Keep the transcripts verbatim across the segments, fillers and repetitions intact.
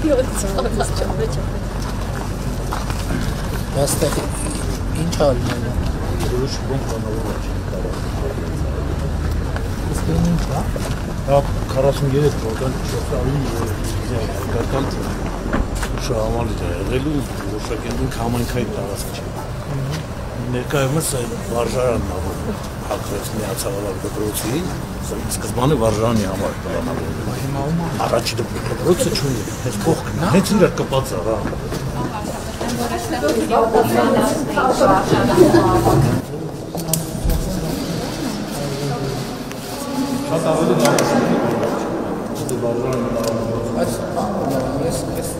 Այստեղ ինչ արվում է։ Ուրիշ բան կանալով չի կարող։ Իսկ ինչ է։ Դա քառասուններեք թվական շոկային հայկական շահամալիք է եղել ու որոշակի համայնքային տարածք չէ։ Ներկայումս վարժարանն է, որ հակվեց միացավալ դպրոցին, սկզբանը վարժարանի համար պլանավորվել։ Առաջի դպրոցը չունի, հենց կողքն է, հենց իրար կպած է, հա։ Շատ ավելի լավ Այս ես ես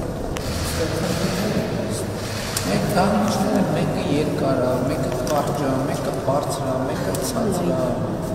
մեկ դանիչներ են, մեկը երկար է, մեկը կարճ է, մեկը բարձր է, մեկը ցածր է։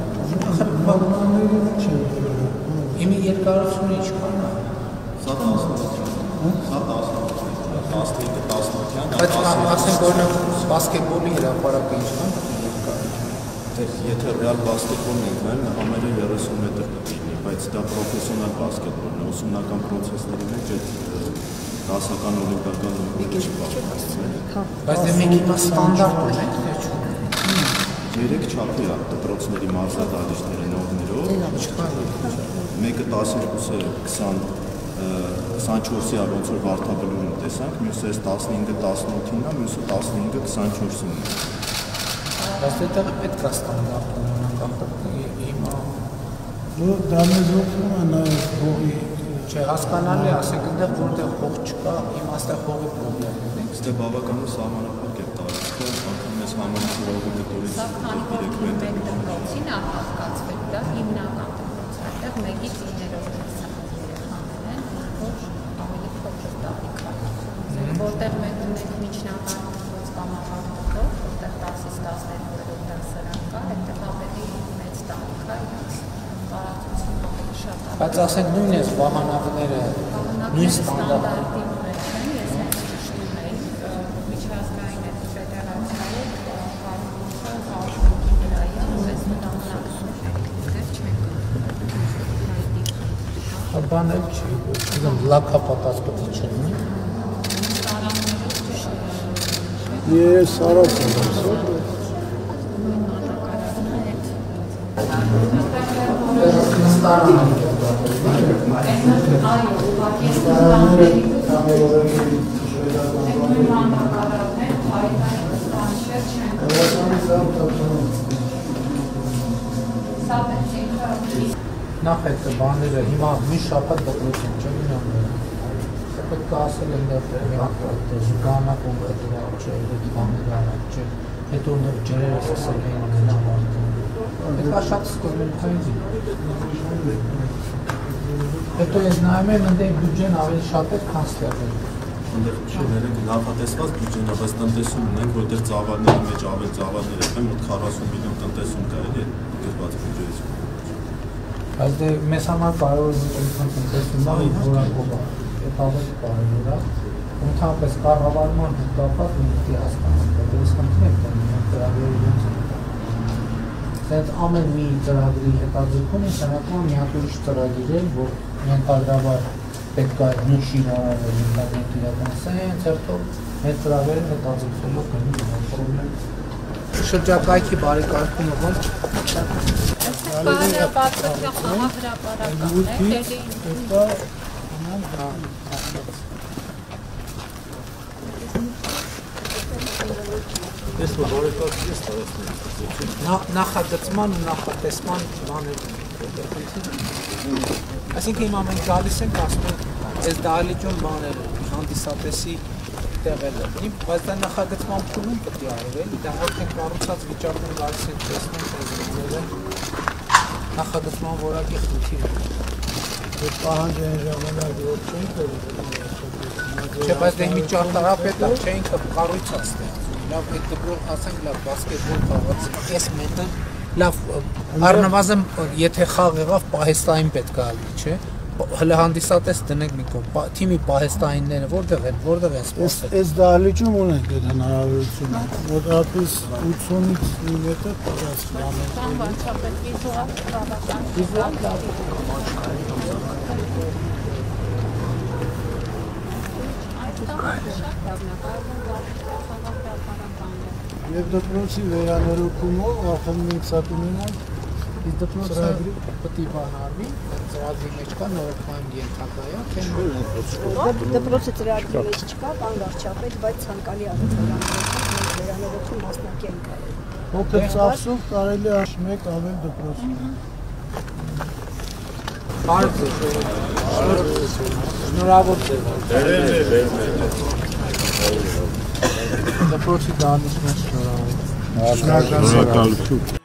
Իմի երկարությունը ինչքան է։ Սա տասնութ, սա տասնութ, տասնհինգը տասնութ, բայց ասենք օրինակ բասկետբոլի հրապարակը ինչքան երկար է։ Եթե ռեալ բասկետբոլն ենք նայում, համարը երեսուն մետր կլինի, բայց դա պրոֆեսիոնալ բասկետբոլն է, ուսումնական պրոցեսների մեջ այդ դասական օլիմպիական նույնը չի պատկերացնել։ Բայց դե մեկ հիմա ստանդարտ ունենք, թե չէ։ Երեք չափի է դպրոցների մարզադահլիճները նորմերով, մեկը տասնհինգը քսանչորսի է ոնց որ վարդապետում տեսանք, մյուսը էս տասնհինգը տասնութին է, մյուսը տասնհինգը քսանչորսին է։ Բայց դե պետք է ստանդարտ ունենանք հիմա Ու դա մեզ օգնում է նաև հողի չէ հասկանալի ասեք այնտեղ որտեղ հող չկա, հիմա այստեղ հողի պրոբլեմ ունենք։ Ստե բավականին սահմանափակ է տարածքը, անգամ մեզ համայնքի հողի գտորից երեք մետր դպրոցին է հատկացվել, դա հիմնական դպրոց է, այդտեղ մեկից իններով երեխաներ են, որ ավելի փոքր տարիք է։ Որտեղ մենք ունենք միջնակարգ դպրոց կամ ավանդատով, որտեղ տասից տասներկու դասարան կա, այդտեղ ավելի մեծ տարիք է, իրենց տարածությունը ավելի շատ է։ Բայց ասենք նույն էս վահանակները նույն ստանդարտի մեջ են, ես հենց ճշտում էի, միջազգային այդ ֆեդերացիայի կառույցը հաշվարկի վրա է, պես մտահոգություններ չենք։ Բան էլ չի, ուրեմն լաքապատած պետք չլինի։ Ես արած եմ ասել։ Նախ այդ բաները հիմա մի շաբաթ դպրոցում չեմ մնում։ Պետք է ասել այնտեղ մի հատ զուգանակ ու դրա չէ, այդ բաները արած չէ։ Հետո նոր ջրերը սկսել էին անհամար։ Պետք է շատ սկզբունքային։ Հետո ես նայում եմ այնտեղ բյուջեն ավելի շատ է, քան ստեղել։ Այնտեղ չի ներեք նախատեսված բյուջեն է, բայց տնտեսում ունենք, որտեղ ծավալների մեջ ավել ծավալներ են, մոտ քառասուն միլիոն տնտեսում կա էլի գրված բյուջեից։ Բայց դե մեզ համար կարևոր է ինքն տնտեսումն ու որակով է։ Այդ ավելի կարևոր է։ Ընդհանրապես կառավարման հետ կապված մենք պետք է հասկանանք, որ ես խնդրեմ տոնին ծրագրերի ոնց է։ Այդ ամեն մի ծրագրի հետաձգում է սրանական մի հատ ուրիշ ծրագիր է, որ ենթադրաբար պետք է նույն շինարարը ինտերնետ իրականացնեն, ցերտով այդ ծրագրերը հետաձգվելով կլինի պրոբլեմ։ Շրջակայքի բարեկարգումը ոնց Բարապատրության համահրապարականն է, Ես բարեկարգ ես տարածքներ։ Նախագծման ու նախատեսման բաներ Այսինքն հիմա մենք գալիս ենք ասում ենք այս դահլիճում բաներ հանդիսատեսի տեղել է, բայց դա նախագծման փուլում պետք է արվել, դա արդեն կառուցած վիճակում գալիս ենք տեսնենք այս բաները նախագծման որակի խնդիր է։ Այդ պահանջը այն ժամանակ որ չենք վերել։ Չէ, բայց դե մի ճարտարապետ է, չէինք կառույց է ստեղծում։ Լավ, այդ դպրոց ասենք լավ բասկետբոլ խաղաց, այս մետը լավ առնվազն եթե խաղ եղավ պահեստային պետք է լինի, չէ։ Հələ հանդիսատես դնենք մի կողմ, թիմի պահեստայինները որտեղ են, որտեղ են սպասել։ Այս դահլիճում ունենք այդ հնարավորությունը, որ ատես ութսունից մի մետր պատրաստ ամեն։ Կամ վարչապետ վիզուալ բավական վիզուալ լավ։ Եվ դպրոցի վերանորոգումով արդեն մենք սա կունենանք Իսկ դպրոցը պետք է բանալի, ծրագրի մեջ կա նորոգման ենթակա է, թե դպրոցը ծրագրի մեջ չկա, բան վարչապետ, բայց ցանկալի առողջապահության վերանորոգում մասնակի են կարելի։ Փոքր ծախսով կարելի է մեկ ավել դպրոց։ Հարց է, շնորհավոր ձեզ։ Դպրոցի դահլիճն շնորհավոր։ Շնորհակալություն։